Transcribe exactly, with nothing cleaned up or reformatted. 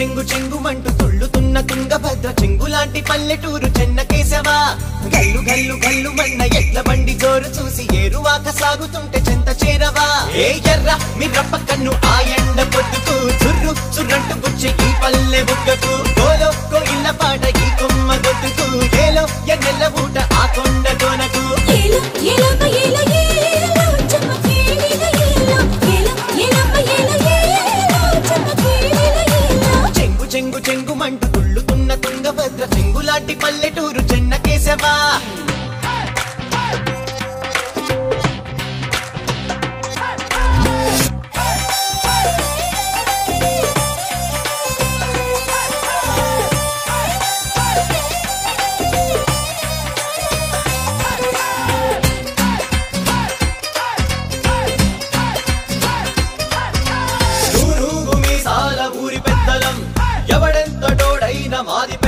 చెంగు చెంగుమంటూ తుళ్ళుతున్న తుంగభద్ర చెంగులాంటి పల్లెటూరు చెన్నకేశవా. గల్లు గల్లు గల్లు మన్న ఎట్ల బండి జోరు చూసి ఏరువాక సాగుతుంటే చెంత చేరవా. ఏ ఎర్ర మిర్రప్ప కన్ను ఆ ఎండ పొద్దుకు చుర్రు చుర్రంటు గుచ్చి ఈ పల్లె బుగ్గకు. గోలో కోయిల్ల పాట ఈ కొమ్మ గొద్దుకు ఏలో ఎన్నెల్ల ఊట ఆ కొండ కోనకు. చెంగు చెంగు చెంగుమంటూ తుళ్ళుతున్న తుంగభద్ర చెంగులాంటి పల్లెటూరు చెన్నకేశవా. ఎవడెంత డోడైన మాది